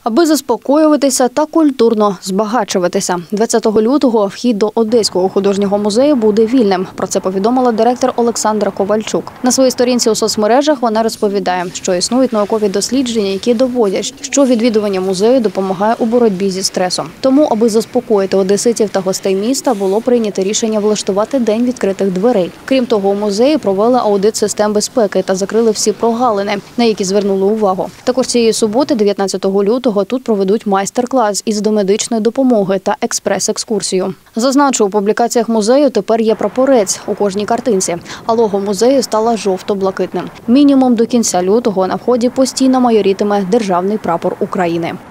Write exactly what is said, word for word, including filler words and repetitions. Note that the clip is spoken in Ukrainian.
Аби заспокоюватися та культурно збагачуватися. двадцятого лютого вхід до Одеського художнього музею буде вільним. Про це повідомила директор Олександра Ковальчук. На своїй сторінці у соцмережах вона розповідає, що існують наукові дослідження, які доводять, що відвідування музею допомагає у боротьбі зі стресом. Тому, аби заспокоїти одеситів та гостей міста, було прийнято рішення влаштувати День відкритих дверей. Крім того, у музеї провели аудит систем безпеки та закрили всі прогалини, на які звернули увагу. Також цієї суботи, дев'ятнадцятого лютого, тут проведуть майстер-клас із домедичної допомоги та експрес-екскурсію. Зазначу, у публікаціях музею тепер є прапорець у кожній картинці, а лого музею стало жовто-блакитним. Мінімум до кінця лютого на вході постійно майорітиме державний прапор України.